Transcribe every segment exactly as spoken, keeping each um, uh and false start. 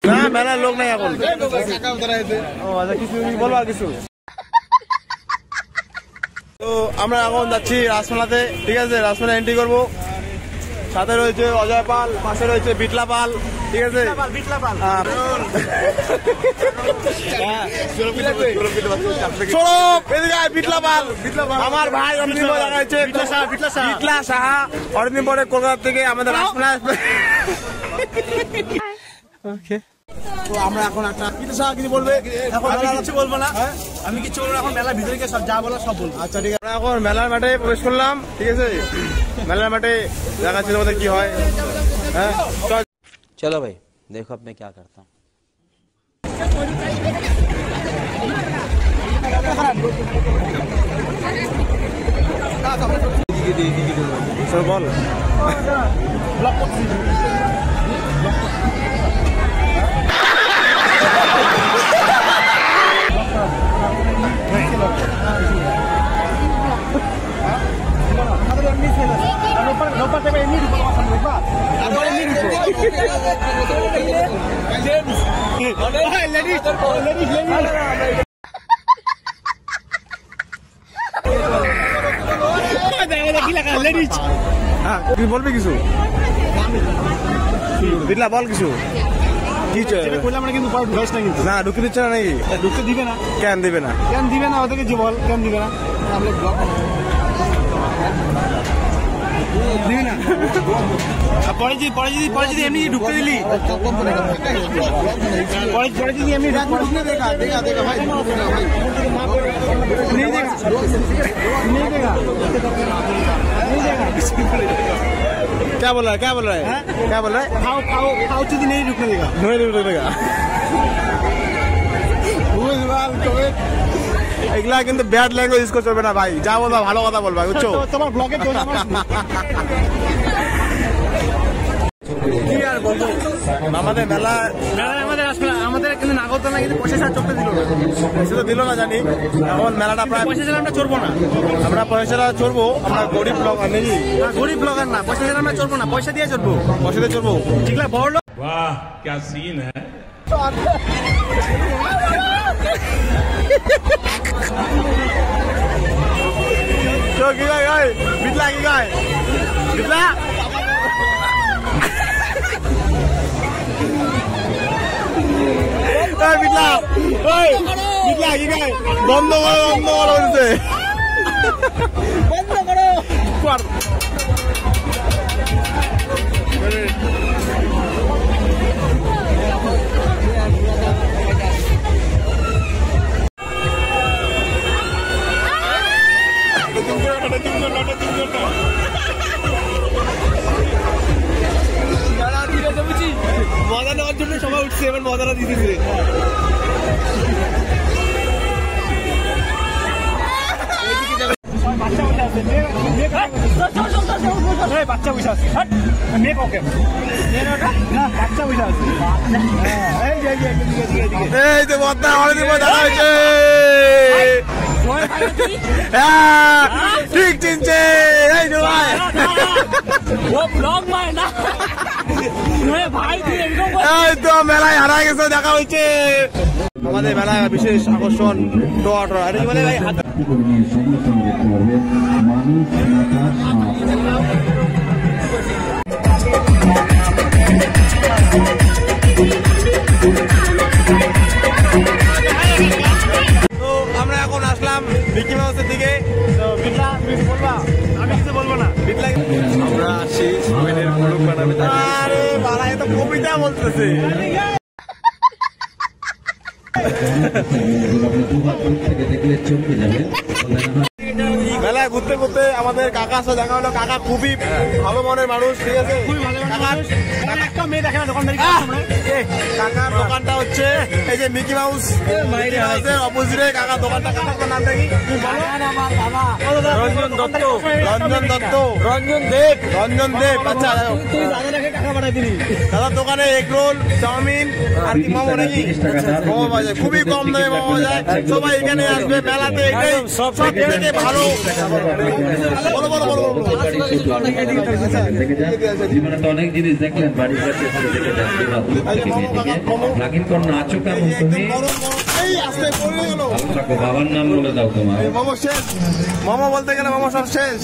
না মেলার লোক নাই এখন। ও আচ্ছা, কিছু বলবো আর কিছু? তো আমরা এখন যাচ্ছি রাসমেলাতে, ঠিক আছে? রাসমেলা এন্ট্রি করবো। সাথে রয়েছে অজয় পাল, পাশে রয়েছে বিটলা পাল, ঠিক আছে? বিটলা পাল আমার ভাই, অনেকদিন পরে দেখা হয়েছে। বিটলা সাহা অনেকদিন পরে কলকাতা থেকে আমাদের রাসমেলা আসবে। ওকে, তো আমরা এখন একটা বিটলা সাহা কিছু বলবে? এখন কিছু বলবো না, আমি কিছু বলবো এখন মেলার ভিতরে গিয়ে সব যা বলো সব বলবো। আচ্ছা ঠিক আছে, আমরা এখন মেলার মাঠে প্রবেশ করলাম, ঠিক আছে? মেলার মাঠে দেখাচ্ছি তোমাদের কি হয়। হ্যাঁ চলো ভাই, দেখো আপনি क्या करता हूँ। বল তুই বলবি কিছু? বিটলা বল কিছু। না ঢুকতে দিচ্ছে না নাকি? ঢুকতে দিবে না। কেন দিবে না? কেন দিবে না ওদেরকে যে বল, কেন দিবে না? দিবে না। পরে যদি পরে যদি পরে যদি এমনি ঢুকতে দিলি, পরে পরে যদি এমনি ঢুকতে দেখা দেখা দেখা ভাই नहीं देगा नहीं देगा नहीं देगा। क्या बोल रहा है? क्या बोल रहा है? क्या बोल रहा है? खाओ खाओ खाओ चीज नहीं रुकने देगा, नहीं रुकने देगा। এগুলা কিন্তু ব্যাড ল্যাঙ্গুয়েজ ইউজ করবে না ভাই, যা বলবা ভালো কথা বলবা, বুঝছো? তোমার ব্লগে তো কি আর বলবো, আমাদের মেলা আমাদের আমাদের কিন্তু নাগরদোলা কিন্তু পয়সা ছাড়া চড়তে দিল না। পয়সা তো দিল না জানি। এখন মেলাটা প্রায় পয়সা ছাড়া আমরা চড়বো না, আমরা পয়সা চড়বো। আমরা গরিব ব্লগার নাকি? গরিব ব্লগার না, পয়সা ছাড়া আমরা চড়বো না, পয়সা দিয়ে চড়বো, পয়সা দিয়ে চড়বো। ঠিক না? বড় লোক। वाह क्या सीन है। তো কি গায় গায় বিটলা, কি গায় বিটলা? এই বিটলা, ওই বিটলা কি গায়? বন্ধ করো, বন্ধ করো বলছে, বন্ধ করো। কর মজা নেওয়ার জন্য সবাই উঠছে, এবার মজাটা দিতেছে। বাচ্চা বসে আছে, মেয়ে কাউকে বাচ্চা বসে আছে। এই যে বদনা অনেকদিন পর দেখা হয়েছে, ঠিক চিনছে। এই যে ভাই এই তো মেলায় হারা গেছে, দেখা হয়েছে। আমাদের মেলায় বিশেষ আকর্ষণ টোয়া টোয়া, এটা কি বলে ভাই? তো আমরা এখন আসলাম মিকি মাউসের দিকে। তো বিটলা তুমি বলবা? আমি কিছু বলবো না। বিটলা আমরা আসি সোহেলের মুলুক বানাবে। আরে বাড়া, এ তো কবিতা বলতেছে। মেলায় ঘুরতে ঘুরতে আমাদের কাকার সাথে দেখা হলো। কাকা খুবই ভালো মনের মানুষ, ঠিক আছে? খুবই ভালো মানুষ। একটা মেয়ে দেখে না দোকানদারি। কাকার দোকানটা হচ্ছে এই যে মিকি মাউস অপোজিটে কাকা দোকানটা, কাকার নামটা কি? রঞ্জন দত্ত। রঞ্জন দত্ত, রঞ্জন দেব, রঞ্জন দেব। আচ্ছা দাদার দোকানে এগ রোল, চাউমিন আর কি মোমো নাকি? মোমো পাওয়া যায়, খুবই কম দামে মোমো পাওয়া যায়। সবাই এখানে আসবে মেলাতে, এটাই সব থেকে ভালো। বলো বলো বলো জীবনে তো অনেক জিনিস দেখলেন, বাড়ি বাবার নাম বলে দাও তোমার। মোমো শেষ, মোমো বলতে গেলে মোমো সব শেষ।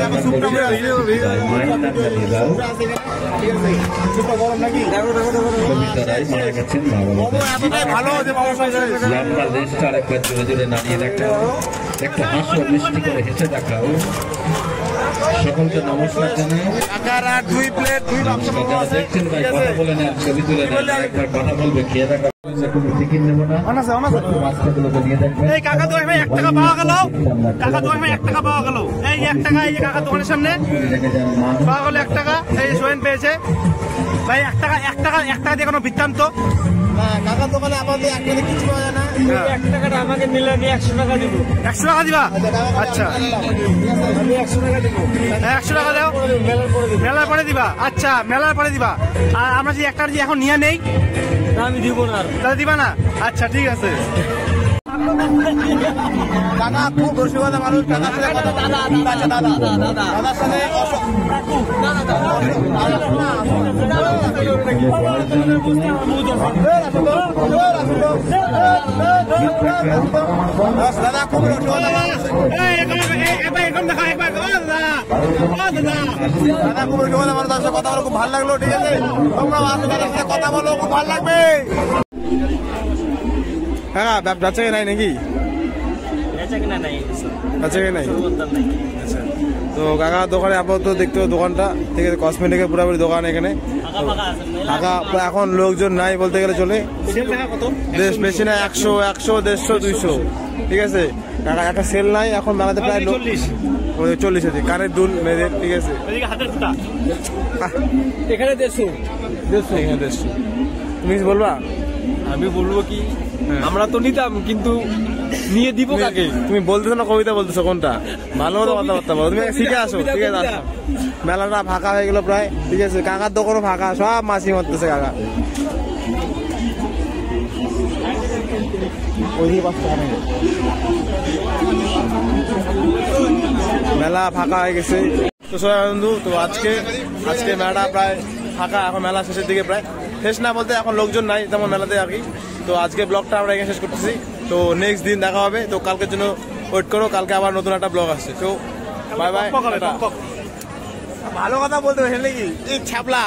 লম্বা দেশটা আরেকবার জোরে জোরে নাড়িয়ে দেখাও, একটা হাসো মিষ্টি করে হেসে দেখাও। সকলকে নমস্কার জানাই। দুই প্লেট দুই যারা দেখছেন ভাই কথা বলে নেন, ছবি তুলে নেন, একবার কথা বলবে, খেয়ে দেখা কোনো টিকিট নেবো না। মাছটাগুলোকে নিয়ে দেখবেন। এই কাকা দোকানে ভাই এক টাকা পাওয়া গেল, কাকা দোকানে ভাই এক টাকা পাওয়া গেল। এই এক টাকা, এই যে কাকা দোকানের সামনে পাওয়া গেল এক টাকা। এই সোহেন পেয়েছে ভাই এক টাকা, এক টাকা এক টাকা দিয়ে কোনো বৃত্তান্ত। কাকার দোকানে আপাতত এক টাকা কিছু পাওয়া যায় না। এক টাকাটা আমাকে নিলে আমি একশো টাকা দিব। একশো টাকা দিবা? আচ্ছা আমি একশো টাকা দিব। একশো টাকা দাও, মেলার পরে দিবা। আচ্ছা মেলার পরে দিবা। আর আমরা যে একটা যে এখন নিয়ে নেই, আমি দিব না। তাহলে দিবা না? আচ্ছা ঠিক আছে। কাকা খুব রসিকতা মানুষ, কাকার সাথে কথা দাদা দাদা দাদা দাদার সাথে দাদা খুব রসিকতা মানুষ। দাদা খুব রসিকতা মানুষ, তার সাথে কথা বলো খুব ভালো লাগলো। ঠিক আছে, তোমরা দাদার সাথে কথা বলো, খুব ভালো লাগবে। হ্যাঁ ব্যবসা নাই নাকি? আচ্ছা নাই। আচ্ছা তো কাকা দোকানে আপাতত দেখতে দোকানটা, ঠিক আছে, কসমেটিকের পুরোপুরি দোকান এখানে ফাঁকা। এখন লোকজন নাই বলতে গেলে চলে। দেশ বেশি নাই, একশো একশো দেড়শো দুইশো। ঠিক আছে কাকা একটা সেল নাই এখন মেলাতে, প্রায় চল্লিশ আছে কানের দুল মেয়েদের। ঠিক আছে এখানে দেড়শো দেড়শো এখানে দেড়শো। তুমি বলবা? আমি বলবো কি, আমরা তো নিতাম কিন্তু নিয়ে দিব কাকে? তুমি বলতেছো না কবিতা বলতেছো, কোনটা ভালো মতো কথাবার্তা বলো, তুমি শিখে আসো। ঠিক আছে আসো, মেলাটা ফাঁকা হয়ে গেল প্রায়। ঠিক আছে কাকার দোকানও ফাঁকা, সব মাছি মারতেছে কাকা। মেলা ফাঁকা হয়ে গেছে তো সবাই বন্ধু। তো আজকে আজকে মেলাটা প্রায় ফাঁকা, এখন মেলা শেষের দিকে প্রায়। শেষ না বলতে এখন লোকজন নাই তেমন মেলাতে আর কি। তো আজকে ব্লগটা আমরা এখানে শেষ করতেছি। তো নেক্সট দিন দেখা হবে। তো কালকের জন্য ওয়েট করো, কালকে আবার নতুন একটা ব্লগ আসছে। তো বাই বাই। ভালো কথা বলতে হবে নাকি? এই ছাপলা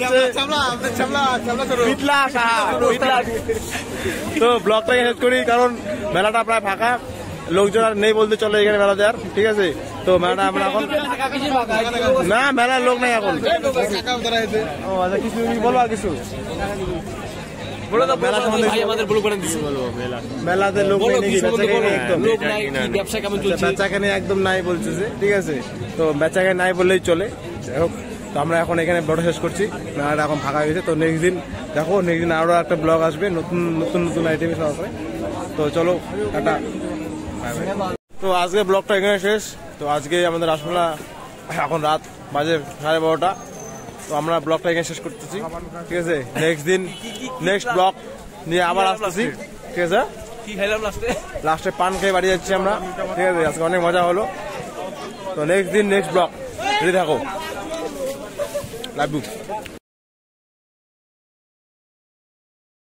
তো ব্লগটা শেষ করি, কারণ মেলাটা প্রায় ফাঁকা, লোকজন আর নেই বলতে চলে এখানে মেলাতে আর। ঠিক আছে তো মেলাটা আমরা এখন না, মেলার লোক নাই এখন। ও আচ্ছা কিছু বলবো আর কিছু মেলাতে লোক বেচাকেনে একদম নাই বলতেছে। ঠিক আছে তো বেচাকেনে নাই বললেই চলে। যাই হোক তো আমরা এখন এখানে ব্লগটা শেষ করছি, মেলাটা এখন ফাঁকা হয়ে গেছে। তো নেক্সট দিন দেখো, নেক্সট দিন আরো একটা ব্লগ আসবে, নতুন নতুন নতুন আইটেম সব আসবে। তো চলো টাটা। তো আজকে ব্লগটা এখানে শেষ। তো আজকে আমাদের রাসমেলা এখন রাত বাজে সাড়ে বারোটা। তো আমরা ব্লগটা এখানে শেষ করতেছি। ঠিক আছে নেক্সট দিন নেক্সট ব্লগ নিয়ে আবার আসতেছি। ঠিক আছে লাস্টে পান খেয়ে বাড়ি যাচ্ছি আমরা। ঠিক আছে আজকে অনেক মজা হলো। তো নেক্সট দিন নেক্সট ব্লগ রেডি থাকো। Love you.